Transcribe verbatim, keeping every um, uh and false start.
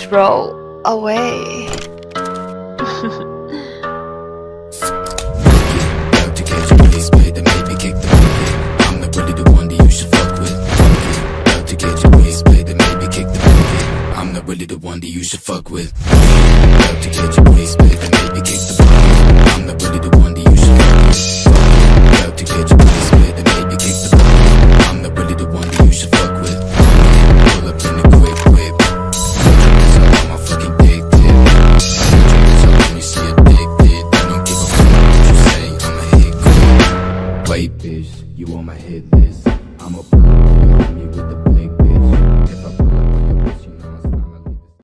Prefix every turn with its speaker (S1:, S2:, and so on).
S1: throw away.
S2: To catch a waist, baby, maybe kick the bucket. I'm not really the one that you should fuck with. To catch a waist, baby, maybe kick the bucket. I'm not really the one that you should fuck with.